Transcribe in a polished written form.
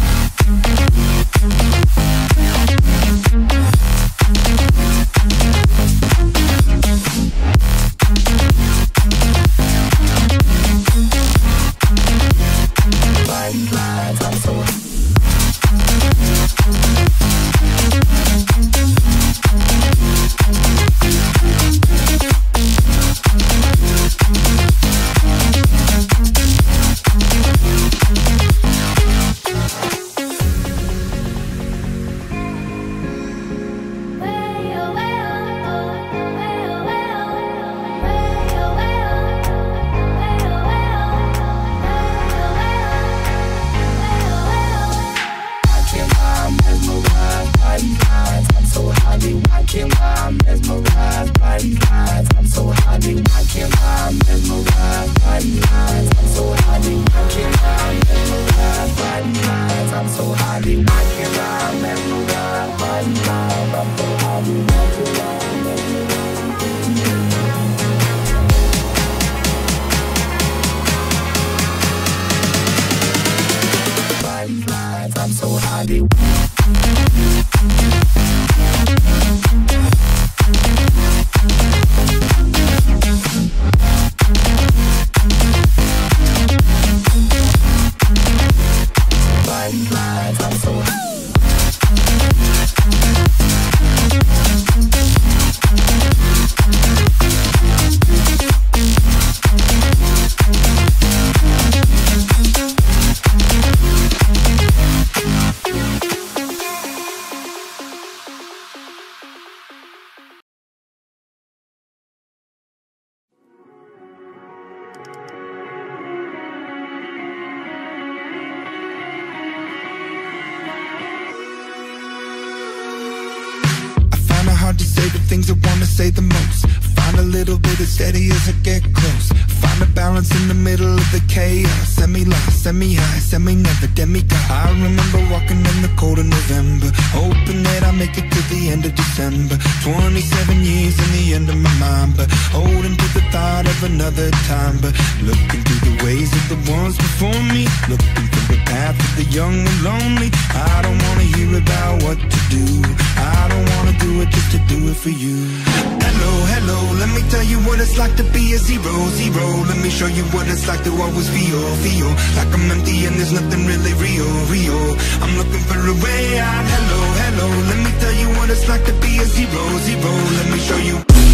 things I wanna say the most. Find a little bit of steady as I get close. Find a balance in the middle of the chaos. Semi-lost, semi-high, semi-never, demigod. I remember walking in the cold of November, hoping that I'll make it to the end of December. 27 years in the end of my mind, but holding to the thought of another time. But looking through the ways of the ones before me, looking through the path of the young and lonely. I don't wanna hear about what to do. I don't wanna do it just to do it for you. Hello, hello, let me tell you what it's like to be a zero, zero. Let me show you what it's like to always feel, feel like I'm empty and there's nothing really real, real. I'm looking for a way out. Hello, hello, let me tell you what it's like to be a zero, zero. Let me show you.